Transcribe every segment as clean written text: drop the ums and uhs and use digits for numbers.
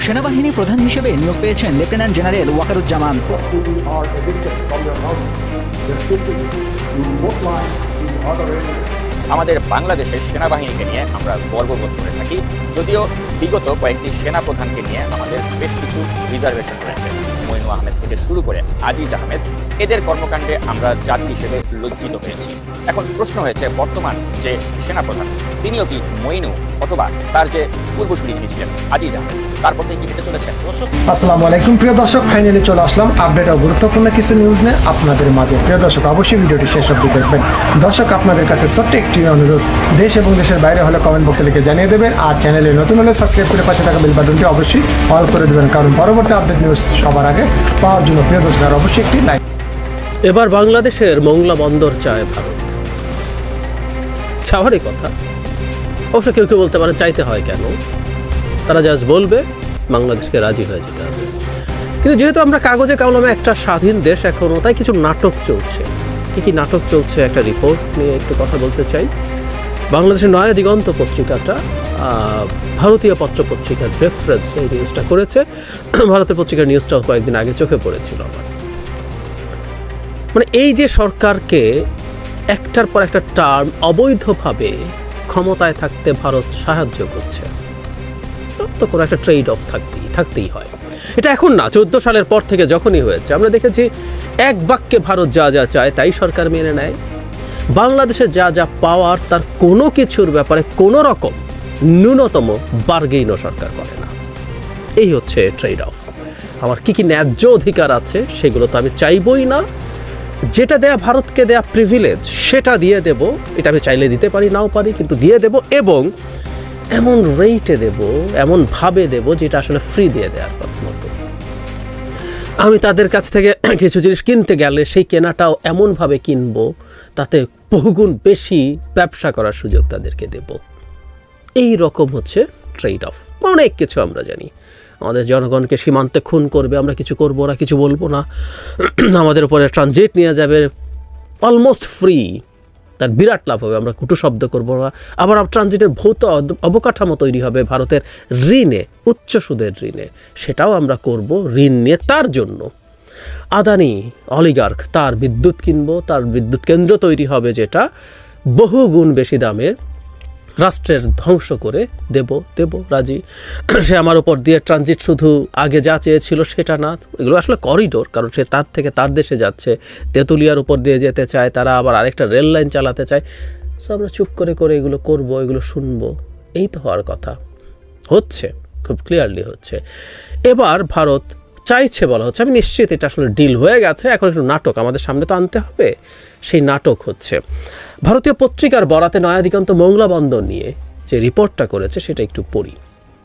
সেনাবাহিনী প্রধান হিসেবে নিয়োগ পেয়েছেন লেফটেন্যান্ট জেনারেল ওয়াকারুজ্জামান। আমাদের বাংলাদেশের সেনাবাহিনীকে নিয়ে আমরা গর্ববোধ করে থাকি, যদিও বিগত কয়েকটি সেনা প্রধানকে নিয়ে আমাদের বেশ কিছু রিজার্ভেশন রয়েছে। মইনু আহমেদ থেকে শুরু করে আজিজ আহমেদ, এদের কর্মকাণ্ডে আমরা জাতি হিসেবে লজ্জিত হয়েছি। এখন প্রশ্ন হয়েছে, বর্তমান যে সেনাপ্রধান তিনিও কি মইনু অথবা তার যে পূর্বসূরি যিনি ছিলেন আজিজ আহমেদ, তার পথে কি হেঁটে চলেছেন? আসসালামু আলাইকুম প্রিয় দর্শক, ফাইনালি চলে আসলাম আপডেট ও গুরুত্বপূর্ণ কিছু নিউজ নিয়ে আপনাদের মাঝে। প্রিয় দর্শক, অবশ্যই ভিডিওটি শেষ অবধি দেখবেন। দর্শক, আপনাদের কাছে ছোট্ট একটি অনুরোধ, দেশ এবং দেশের বাইরে হলে কমেন্ট বক্সে লিখে জানিয়ে দেবেন, আর চ্যানেলে নতুন হলে সাবস্ক্রাইব করে পাশে থাকা বেল বাটনটি অবশ্যই অল করে দেবেন, কারণ পরবর্তী আপডেট নিউজ সবার আগে পাওয়ার জন্য প্রিয় দর্শক অবশ্যই একটি লাইক। এবার বাংলাদেশের মোংলা বন্দর চায় ভারত, চাওয়ারই কথা। অবশ্য কেউ কেউ বলতে পারে চাইতে হয় কেন, তারা জাস্ট বলবে বাংলাদেশকে রাজি হয়ে যেতে হবে। কিন্তু যেহেতু আমরা কাগজে কলমে একটা স্বাধীন দেশ এখনও, তাই কিছু নাটক চলছে। কী নাটক চলছে একটা রিপোর্ট নিয়ে একটু কথা বলতে চাই। বাংলাদেশের নয়া দিগন্ত পত্রিকাটা ভারতীয় পত্রপত্রিকার রেফারেন্স এই নিউজটা করেছে। ভারতের পত্রিকার নিউজটাও কয়েকদিন আগে চোখে পড়েছিল আমার। মানে এই যে সরকারকে একটার পর একটা টার্ম অবৈধভাবে ক্ষমতায় থাকতে ভারত সাহায্য করছে, তো কোনো একটা ট্রেড অফ থাকতেই হয়। এটা এখন না, 14 সালের পর থেকে যখনই হয়েছে আমরা দেখেছি এক বাক্যে ভারত যা যা চায় তাই সরকার মেনে নেয়। বাংলাদেশে যা যা পাওয়ার তার কোনো কিছুর ব্যাপারে কোনো রকম ন্যূনতম বার্গেইনও সরকার করে না। এই হচ্ছে ট্রেড অফ। আমার কী ন্যায্য অধিকার আছে সেগুলো তো আমি চাইবই না, যেটা দেয়া ভারতকে দেয়া প্রিভিলেজ সেটা দিয়ে দেব। এটা আমি চাইলে দিতে পারি, নাও পারি, কিন্তু দিয়ে দেব, এবং এমন রেটে দেব, এমনভাবে দেব যেটা আসলে ফ্রি দিয়ে দেওয়ার মতো। আমি তাদের কাছ থেকে কিছু জিনিস কিনতে গেলে সেই কেনাটাও এমনভাবে কিনবো তাতে বহুগুণ বেশি ব্যবসা করার সুযোগ তাদেরকে দেব। এই রকম হচ্ছে ট্রেড অফ। অনেক কিছু আমরা জানি, আমাদের জনগণকে সীমান্তে খুন করবে, আমরা কিছু করবো না, কিছু বলবো না, আমাদের উপরে ট্রানজিট নিয়ে যাবে অলমোস্ট ফ্রি, তার বিরাট লাভ হবে, আমরা কুটু শব্দ করবো না। আবার ট্রানজিটের ভৌত অবকাঠামো তৈরি হবে ভারতের ঋণে, উচ্চ সুদের ঋণে, সেটাও আমরা করব ঋণ নিয়ে। তার জন্য আদানি অলিগার্ক তার বিদ্যুৎ কিনবো, তার বিদ্যুৎ কেন্দ্র তৈরি হবে যেটা বহু গুণ বেশি দামে রাষ্ট্রের ধ্বংস করে দেব রাজি। সে আমার উপর দিয়ে ট্রানজিট শুধু আগে যা চেয়েছিল সেটা না, এগুলো আসলে করিডোর, কারণ সে তার থেকে তার দেশে যাচ্ছে, তেঁতুলিয়ার উপর দিয়ে যেতে চায়, তারা আবার আরেকটা রেল লাইন চালাতে চায়। সো আমরা চুপ করে এগুলো করব, এগুলো শুনবো, এই তো হওয়ার কথা। হচ্ছে, খুব ক্লিয়ারলি হচ্ছে। এবার ভারত চাইছে বলা হচ্ছে, আমি নিশ্চিত এটা আসলে ডিল হয়ে গেছে, এখন একটু নাটক আমাদের সামনে তো আনতে হবে। সেই নাটক হচ্ছে ভারতীয় পত্রিকার বরাতে নয়া দিগন্ত মোংলা বন্দর নিয়ে যে রিপোর্টটা করেছে সেটা একটু পড়ি।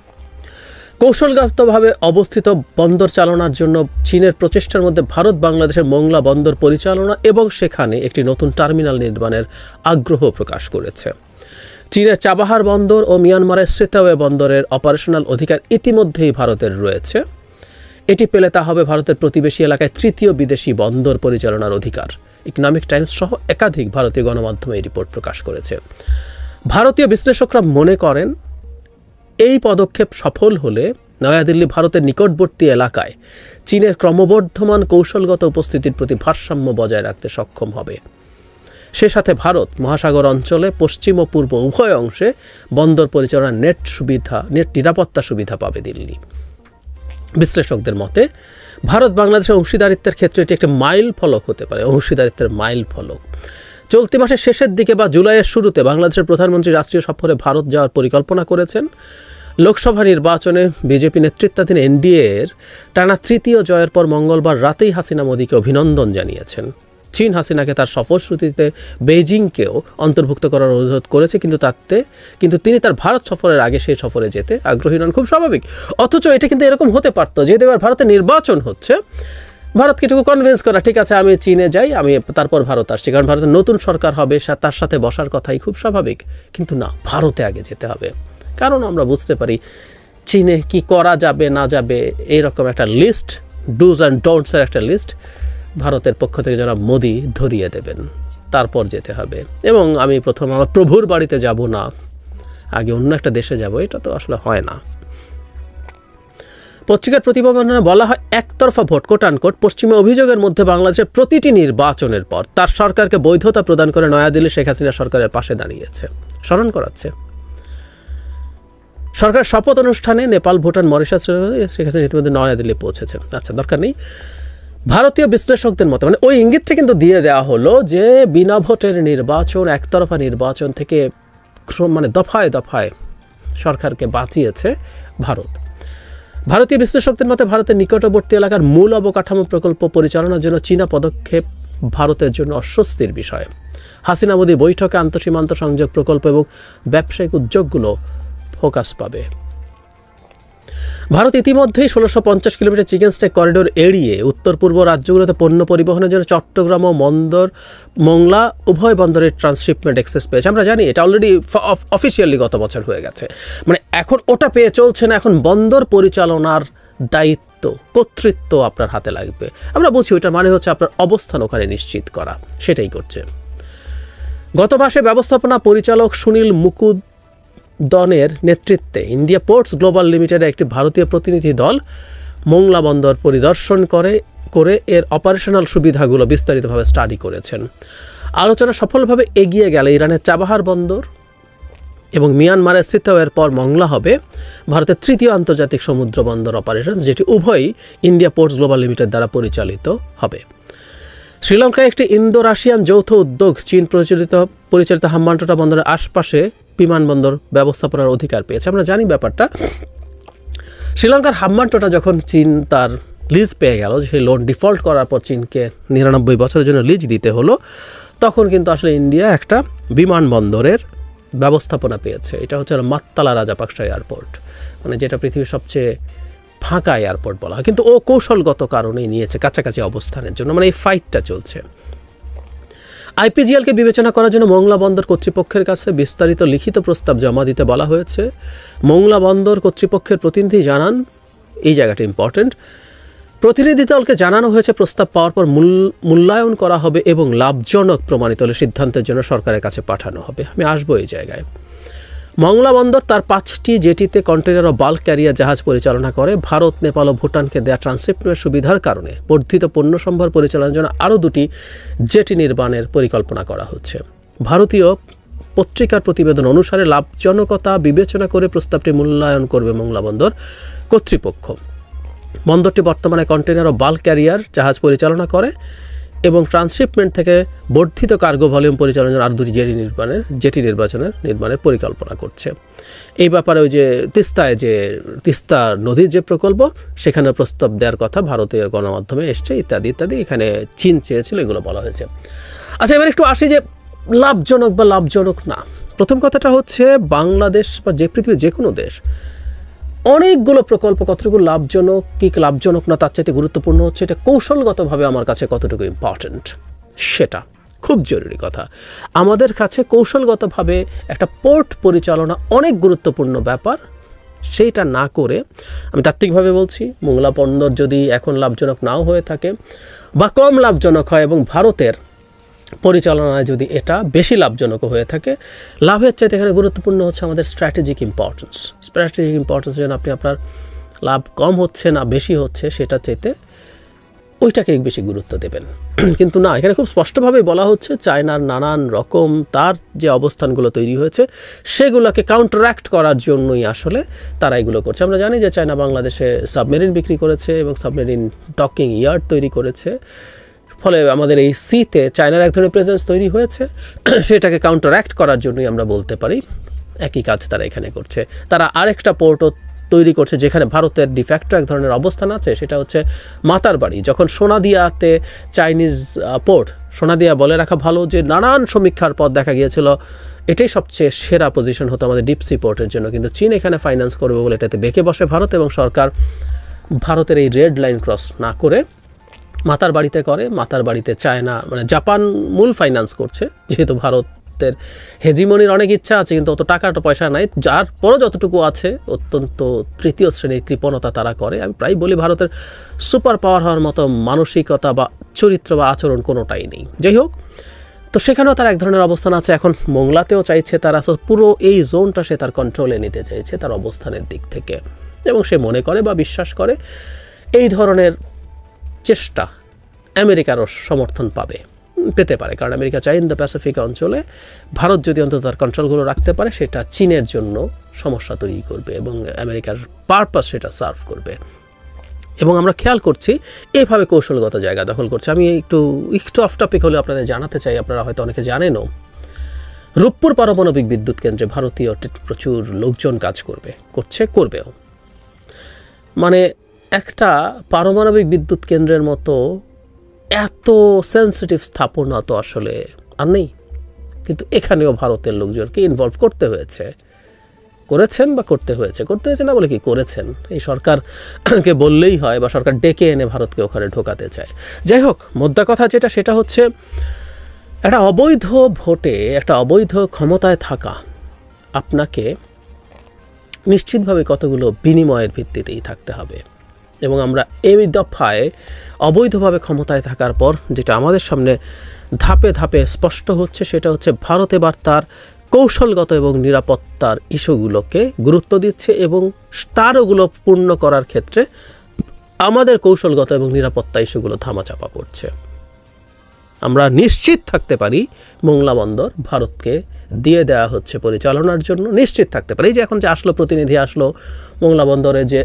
কৌশলগতভাবে অবস্থিত বন্দর চালনার জন্য চীনের প্রচেষ্টার মধ্যে ভারত বাংলাদেশের মোংলা বন্দর পরিচালনা এবং সেখানে একটি নতুন টার্মিনাল নির্মাণের আগ্রহ প্রকাশ করেছে। চীনের চাবাহার বন্দর ও মিয়ানমারের সেতাওয়ে বন্দরের অপারেশনাল অধিকার ইতিমধ্যেই ভারতের রয়েছে। এটি পেলে তা হবে ভারতের প্রতিবেশী এলাকায় তৃতীয় বিদেশি বন্দর পরিচালনার অধিকার। ইকোনমিক টাইমস সহ একাধিক ভারতীয় গণমাধ্যমে এই রিপোর্ট প্রকাশ করেছে। ভারতীয় বিশ্লেষকরা মনে করেন এই পদক্ষেপ সফল হলে নয়াদিল্লি ভারতের নিকটবর্তী এলাকায় চীনের ক্রমবর্ধমান কৌশলগত উপস্থিতির প্রতি ভারসাম্য বজায় রাখতে সক্ষম হবে। সে সাথে ভারত মহাসাগর অঞ্চলে পশ্চিম ও পূর্ব উভয় অংশে বন্দর পরিচালনার নেট নিরাপত্তা সুবিধা পাবে দিল্লি। বিশ্লেষকদের মতে ভারত বাংলাদেশের অংশীদারিত্বের ক্ষেত্রে এটি একটা মাইল ফলক হতে পারে, অংশীদারিত্বের মাইল ফলক। চলতি মাসের শেষের দিকে বা জুলাইয়ের শুরুতে বাংলাদেশের প্রধানমন্ত্রী রাষ্ট্রীয় সফরে ভারত যাওয়ার পরিকল্পনা করেছেন। লোকসভা নির্বাচনে বিজেপি নেতৃত্বাধীন এনডিএর টানা তৃতীয় জয়ের পর মঙ্গলবার রাতেই হাসিনা মোদিকে অভিনন্দন জানিয়েছেন। চীন হাসিনাকে তার সফরসূচিতে বেইজিংকেও অন্তর্ভুক্ত করার অনুরোধ করেছে, কিন্তু তিনি তার ভারত সফরের আগে সেই সফরে যেতে আগ্রহী নন। খুব স্বাভাবিক। অথচ এটা কিন্তু এরকম হতে পারতো, যেহেতু এবার ভারতের নির্বাচন হচ্ছে, ভারতকে এটুকু কনভিন্স করা, ঠিক আছে আমি চীনে যাই, আমি তারপর ভারত আসছি, কারণ ভারতের নতুন সরকার হবে, তার সাথে বসার কথাই খুব স্বাভাবিক। কিন্তু না, ভারতে আগে যেতে হবে, কারণ আমরা বুঝতে পারি চীনে কি করা যাবে না যাবে এইরকম একটা লিস্ট, ডুজ অ্যান্ড ডোন্টসের একটা লিস্ট ভারতের পক্ষ থেকে যারা মোদি ধরিয়ে দেবেন, তারপর যেতে হবে। এবং আমি প্রথম আমার প্রভুর বাড়িতে যাব না, আগে অন্য একটা দেশে যাব, এটা তো আসলে হয় না। পত্রিকার প্রতিবেদনে বলা হয় একতরফা ভোট কোট আনকোট পশ্চিমা অভিযোগের মধ্যে বাংলাদেশের প্রতিটি নির্বাচনের পর তার সরকারকে বৈধতা প্রদান করে নয়াদিল্লি শেখ হাসিনা সরকারের পাশে দাঁড়িয়েছে, স্মরণ করাচ্ছে। সরকার শপথ অনুষ্ঠানে নেপাল, ভুটান, মরিশাস শেখ হাসিনা ইতিমধ্যে নয়াদিল্লি পৌঁছেছেন। আচ্ছা, দরকার নেই। ভারতীয় বিশ্লেষকদের মতে মানে ওই ইঙ্গিতটা কিন্তু দিয়ে দেওয়া হলো যে বিনা ভোটের নির্বাচন, একতরফা নির্বাচন থেকে মানে দফায় দফায় সরকারকে বাঁচিয়েছে ভারত। ভারতীয় বিশ্লেষকদের মতে ভারতের নিকটবর্তী এলাকার মূল অবকাঠামো প্রকল্প পরিচালনার জন্য চীনা পদক্ষেপ ভারতের জন্য অস্বস্তির বিষয়। হাসিনা মোদি বৈঠকে আন্তঃসীমান্ত সংযোগ প্রকল্প এবং ব্যবসায়িক উদ্যোগগুলো ফোকাস পাবে। ভারত ইতিমধ্যেই 1650 কিলোমিটার চিকেন স্টেক করিডোর এড়িয়ে উত্তর পূর্ব রাজ্যগুলোতে পণ্য পরিবহনের জন্য চট্টগ্রাম ও মোংলা উভয় বন্দরের ট্রান্সশিপমেন্ট অ্যাক্সেস পেয়েছে। আমরা জানি এটা অলরেডি অফিসিয়ালি গত বছর হয়ে গেছে, মানে এখন ওটা পেয়ে চলছে না, এখন বন্দর পরিচালনার দায়িত্ব, কর্তৃত্ব আপনার হাতে লাগবে। আমরা বলছি ওইটার মানে হচ্ছে আপনার অবস্থান ওখানে নিশ্চিত করা, সেটাই করছে। গত মাসে ব্যবস্থাপনা পরিচালক সুনীল মুকুদনের নেতৃত্বে ইন্ডিয়া পোর্টস গ্লোবাল লিমিটেডের একটি ভারতীয় প্রতিনিধি দল মোংলা বন্দর পরিদর্শন করে এর অপারেশনাল সুবিধাগুলো বিস্তারিতভাবে স্টাডি করেছেন। আলোচনা সফলভাবে এগিয়ে গেলে ইরানের চাবাহার বন্দর এবং মিয়ানমারের সিতাওয়ের পর মোংলা হবে ভারতের তৃতীয় আন্তর্জাতিক সমুদ্র বন্দর অপারেশন, যেটি উভয়ই ইন্ডিয়া পোর্টস গ্লোবাল লিমিটেড দ্বারা পরিচালিত হবে। শ্রীলঙ্কায় একটি ইন্দো রাশিয়ান যৌথ উদ্যোগ চীন পরিচালিত হাম্বানটোটা বন্দরের আশপাশে বিমানবন্দর ব্যবস্থাপনার অধিকার পেয়েছে। আমরা জানি ব্যাপারটা, শ্রীলঙ্কার হাম্বানটোটা যখন চীন তার লিজ পেয়ে গেল, সেই লোন ডিফল্ট করার পর চীনকে 99 বছরের জন্য লিজ দিতে হলো, তখন কিন্তু আসলে ইন্ডিয়া একটা বিমানবন্দরের ব্যবস্থাপনা পেয়েছে। এটা হচ্ছে মাত্তালা রাজাপাকসা এয়ারপোর্ট, মানে যেটা পৃথিবীর সবচেয়ে ফাঁকা এয়ারপোর্ট বলা হয়, কিন্তু ও কৌশলগত কারণেই নিয়েছে কাছাকাছি অবস্থানের জন্য, মানে এই ফাইটটা চলছে। আইপিজিএলকে বিবেচনা করার জন্য মোংলা বন্দর কর্তৃপক্ষের কাছে বিস্তারিত লিখিত প্রস্তাব জমা দিতে বলা হয়েছে। মোংলা বন্দর কর্তৃপক্ষের প্রতিনিধি জানান, এই জায়গাটা ইম্পর্টেন্ট, প্রতিনিধি দলকে জানানো হয়েছে প্রস্তাব পাওয়ার পর মূল্যায়ন করা হবে এবং লাভজনক প্রমাণিত হলে সিদ্ধান্তের জন্য সরকারের কাছে পাঠানো হবে। আমি আসবো এই জায়গায়। মোংলা বন্দর তার 5টি জেটিতে কন্টেনার ও বাল্ক ক্যারিয়ার জাহাজ পরিচালনা করে। ভারত, নেপাল ও ভুটানকে দেয়া ট্রান্সশিপমেন্ট সুবিধার কারণে বর্ধিত পণ্য সম্ভার পরিচালনার জন্য আরও 2টি জেটি নির্মাণের পরিকল্পনা করা হচ্ছে। ভারতীয় পত্রিকার প্রতিবেদন অনুসারে লাভজনকতা বিবেচনা করে প্রস্তাবটি মূল্যায়ন করবে মোংলা বন্দর কর্তৃপক্ষ। বন্দরটি বর্তমানে কন্টেনার ও বাল্ক ক্যারিয়ার জাহাজ পরিচালনা করে এবং ট্রান্সশিপমেন্ট থেকে বর্ধিত কার্গো ভলিউম পরিচালনার জন্য আরও 2টি জেটি নির্মাণের পরিকল্পনা করছে। এই ব্যাপারে ওই যে তিস্তা নদীর যে প্রকল্প, সেখানে প্রস্তাব দেওয়ার কথা ভারতীয় গণমাধ্যমে এসছে, ইত্যাদি ইত্যাদি। এখানে চীন চেয়েছিল, এগুলো বলা হয়েছে। আচ্ছা, এবার একটু আসি যে লাভজনক বা লাভজনক না। প্রথম কথাটা হচ্ছে বাংলাদেশ বা পৃথিবীর যে কোনো দেশ অনেকগুলো প্রকল্প কতটুকু লাভজনক কি লাভজনক না তার চাইতে গুরুত্বপূর্ণ হচ্ছে এটা কৌশলগতভাবে আমার কাছে কতটুকু ইম্পর্ট্যান্ট, সেটা খুব জরুরি কথা। আমাদের কাছে কৌশলগতভাবে একটা পোর্ট পরিচালনা অনেক গুরুত্বপূর্ণ ব্যাপার। সেইটা না করে আমি তাত্ত্বিকভাবে বলছি, মোংলা বন্দর যদি এখন লাভজনক নাও হয়ে থাকে বা কম লাভজনক হয় এবং ভারতের পরিচালনায় যদি এটা বেশি লাভজনক হয়ে থাকে, লাভের চাইতে এখানে গুরুত্বপূর্ণ হচ্ছে আমাদের স্ট্র্যাটেজিক ইম্পর্টেন্স যেন আপনি আপনার লাভ কম হচ্ছে না বেশি হচ্ছে সেটা চাইতে ওইটাকে বেশি গুরুত্ব দেবেন। কিন্তু না, এখানে খুব স্পষ্টভাবে বলা হচ্ছে চায়নার নানান রকম তার যে অবস্থানগুলো তৈরি হয়েছে সেগুলোকে কাউন্টারঅ্যাক্ট করার জন্যই আসলে তারা এগুলো করছে। আমরা জানি যে চায়না বাংলাদেশে সাবমেরিন বিক্রি করেছে এবং সাবমেরিন ডকিং ইয়ার্ড তৈরি করেছে, ফলে আমাদের এই সিতে চায়নার এক ধরনের প্রেজেন্স তৈরি হয়েছে। সেটাকে কাউন্টারঅ্যাক্ট করার জন্যই আমরা বলতে পারি একই কাজ তারা এখানে করছে। তারা আরেকটা পোর্টও তৈরি করছে যেখানে ভারতের ডিফ্যাক্টো এক ধরনের অবস্থান আছে, সেটা হচ্ছে মাতারবাড়ি। যখন সোনাদিয়াতে চাইনিজ পোর্ট, সোনাদিয়া বলে রাখা ভালো যে নানান সমীক্ষার পর দেখা গিয়েছিল এটাই সবচেয়ে সেরা পজিশন হতো আমাদের ডিপসি পোর্টের জন্য, কিন্তু চীন এখানে ফাইন্যান্স করবে বলে এটাতে বেঁকে বসে ভারত, এবং সরকার ভারতের এই রেড লাইন ক্রস না করে মাতারবাড়িতে করে। মাতারবাড়িতে চায়না মানে জাপান মূল ফাইন্যান্স করছে, যেহেতু ভারতের হেজিমনির অনেক ইচ্ছা আছে কিন্তু অত টাকাটা পয়সা নাই, যার পরও যতটুকু আছে অত্যন্ত তৃতীয় শ্রেণীর কৃপণতা তারা করে। আমি প্রায় বলি ভারতের সুপার পাওয়ার হওয়ার মতো মানসিকতা বা চরিত্র বা আচরণ কোনোটাই নেই। যাই হোক, তো সেখানেও তার এক ধরনের অবস্থান আছে। এখন মোংলাতেও চাইছে তারা পুরো এই জোনটা সে তার কন্ট্রোলে নিতে চাইছে তার অবস্থানের দিক থেকে। এবং সে মনে করে বা বিশ্বাস করে এই ধরনের চেষ্টা আমেরিকারও সমর্থন পেতে পারে, কারণ আমেরিকা চায় ইন্দো প্যাসিফিক অঞ্চলে ভারত যদি অন্তত তার কন্ট্রোলগুলো রাখতে পারে সেটা চীনের জন্য সমস্যা তৈরি করবে এবং আমেরিকার পারপাস সেটা সার্ভ করবে। এবং আমরা খেয়াল করছি এইভাবে কৌশলগত জায়গা দখল করছে। আমি একটু অফ টপিক হলে আপনাদের জানাতে চাই, আপনারা হয়তো অনেকে জানেনও, রূপপুর পারমাণবিক বিদ্যুৎ কেন্দ্রে ভারতীয় প্রচুর লোকজন কাজ করবেও। মানে একটা পারমাণবিক বিদ্যুৎ কেন্দ্রের মতো এত সেন্সিটিভ স্থাপনা তো আসলে আর নেই, কিন্তু এখানেও ভারতের লোকজনকে ইনভলভ করেছেন বা করতে হয়েছে না বলে কি করেছেন, এই সরকারকে বললেই হয় বা সরকার ডেকে এনে ভারতকে ওখানে ঢোকাতে চায়। যাই হোক, মোদ্দা কথা সেটা হচ্ছে একটা অবৈধ ভোটে একটা অবৈধ ক্ষমতায় থাকা আপনাকে নিশ্চিতভাবে কতগুলো বিনিময়ের ভিত্তিতেই থাকতে হবে। এবং আমরা এই দফায় অবৈধভাবে ক্ষমতায় থাকার পর যেটা আমাদের সামনে ধাপে ধাপে স্পষ্ট হচ্ছে সেটা হচ্ছে ভারত এবার তার কৌশলগত এবং নিরাপত্তার ইস্যুগুলোকে গুরুত্ব দিচ্ছে এবং তারগুলো পূর্ণ করার ক্ষেত্রে আমাদের কৌশলগত এবং নিরাপত্তা ইস্যুগুলো ধামাচাপা পড়ছে। আমরা নিশ্চিত থাকতে পারি মোংলা বন্দর ভারতকে দিয়ে দেওয়া হচ্ছে পরিচালনার জন্য, নিশ্চিত থাকতে পারি। যে এখন যে প্রতিনিধি আসলো মোংলা বন্দরে যে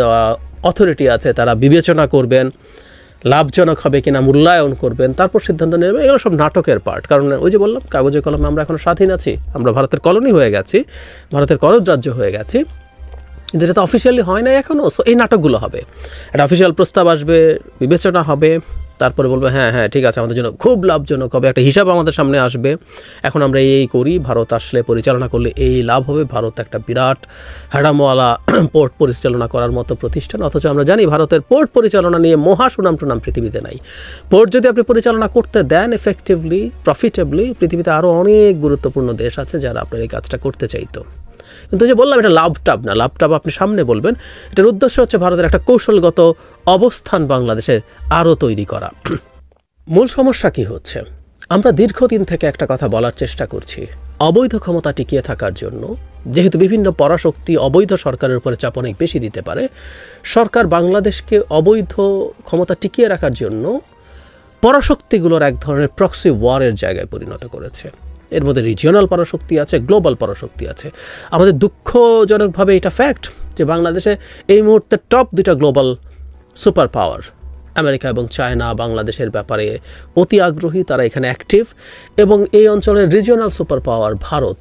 অথরিটি আছে তারা বিবেচনা করবেন, লাভজনক হবে কিনা মূল্যায়ন করবেন, তারপর সিদ্ধান্ত নেবেন। এগুলো সব নাটকের পার্ট। কারণ ওই যে বললাম, কাগজে কলমে আমরা এখন স্বাধীন আছি, আমরা ভারতের কলোনি হয়ে গেছি, ভারতের করজ রাজ্য হয়ে গেছি, কিন্তু এটা তো অফিসিয়ালি হয় না এখনও। সো এই নাটকগুলো হবে, একটা অফিসিয়াল প্রস্তাব আসবে, বিবেচনা হবে, তারপরে বলবে হ্যাঁ ঠিক আছে, আমাদের জন্য খুব লাভজনক হবে, একটা হিসাব আমাদের সামনে আসবে, এখন আমরা এই করি, ভারত আসলে পরিচালনা করলে এই লাভ হবে, ভারত একটা বিরাট হ্যাডামওয়ালা পোর্ট পরিচালনা করার মতো প্রতিষ্ঠান। অথচ আমরা জানি ভারতের পোর্ট পরিচালনা নিয়ে মহা সুনাম পৃথিবীতে নাই। পোর্ট যদি আপনি পরিচালনা করতে দেন এফেক্টিভলি, প্রফিটেবলি, পৃথিবীতে আরও অনেক গুরুত্বপূর্ণ দেশ আছে যারা আপনার এই কাজটা করতে চাইতো। কিন্তু যে বললাম, এটা লাভটাব না, লাভটাব আপনি সামনে বলবেন। এটার উদ্দেশ্য হচ্ছে ভারতের একটা কৌশলগত অবস্থান বাংলাদেশে আরও তৈরি করা। মূল সমস্যা কি হচ্ছে? আমরা দীর্ঘদিন থেকে একটা কথা বলার চেষ্টা করছি, অবৈধ ক্ষমতা টিকিয়ে থাকার জন্য যেহেতু বিভিন্ন পরাশক্তি অবৈধ সরকারের উপরে চাপ অনেক বেশি দিতে পারে, সরকার বাংলাদেশকে অবৈধ ক্ষমতা টিকিয়ে রাখার জন্য পরাশক্তিগুলোর এক ধরনের প্রক্সি ওয়ারের জায়গায় পরিণত করেছে। এর মধ্যে রিজিওনাল পরাশক্তি আছে, গ্লোবাল পরাশক্তি আছে। আমাদের দুঃখজনকভাবে এটা ফ্যাক্ট যে বাংলাদেশে এই মুহূর্তে টপ দুইটা গ্লোবাল সুপার পাওয়ার আমেরিকা এবং চায়না বাংলাদেশের ব্যাপারে অতি আগ্রহী, তারা এখানে অ্যাক্টিভ। এবং এই অঞ্চলের রিজিওনাল সুপার পাওয়ার ভারত,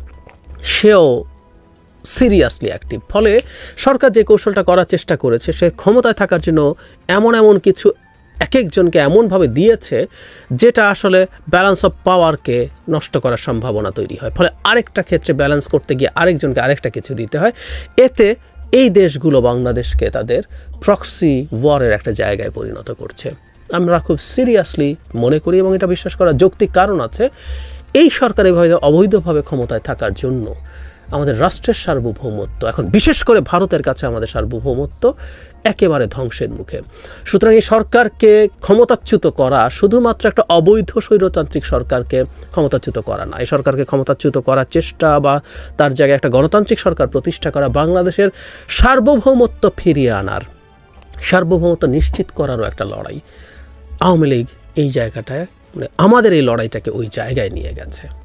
সেও সিরিয়াসলি অ্যাক্টিভ। ফলে সরকার যে কৌশলটা করার চেষ্টা করেছে, সে ক্ষমতায় থাকার জন্য এমন কিছু এক একজনকে এমনভাবে দিয়েছে যেটা আসলে ব্যালেন্স অফ পাওয়ারকে নষ্ট করার সম্ভাবনা তৈরি হয়। ফলে আরেকটা ক্ষেত্রে ব্যালেন্স করতে গিয়ে আরেকজনকে আরেকটা কিছু দিতে হয়। এতে এই দেশগুলো বাংলাদেশকে তাদের প্রক্সি ওয়ারের একটা জায়গায় পরিণত করছে। আমরা খুব সিরিয়াসলি মনে করি এবং এটা বিশ্বাস করার যৌক্তিক কারণ আছে, এই সরকার এভাবে অবৈধভাবে ক্ষমতায় থাকার জন্য আমাদের রাষ্ট্রের সার্বভৌমত্ব, এখন বিশেষ করে ভারতের কাছে আমাদের সার্বভৌমত্ব একেবারে ধ্বংসের মুখে। সুতরাং এই সরকারকে ক্ষমতাচ্যুত করা শুধুমাত্র একটা অবৈধ স্বৈরতান্ত্রিক সরকারকে ক্ষমতাচ্যুত করা না, এই সরকারকে ক্ষমতাচ্যুত করার চেষ্টা বা তার জায়গায় একটা গণতান্ত্রিক সরকার প্রতিষ্ঠা করা, বাংলাদেশের সার্বভৌমত্ব ফিরিয়ে আনার, সার্বভৌমত্ব নিশ্চিত করারও একটা লড়াই। আওয়ামী লীগ এই জায়গাটায়, মানে আমাদের এই লড়াইটাকে ওই জায়গায় নিয়ে গেছে।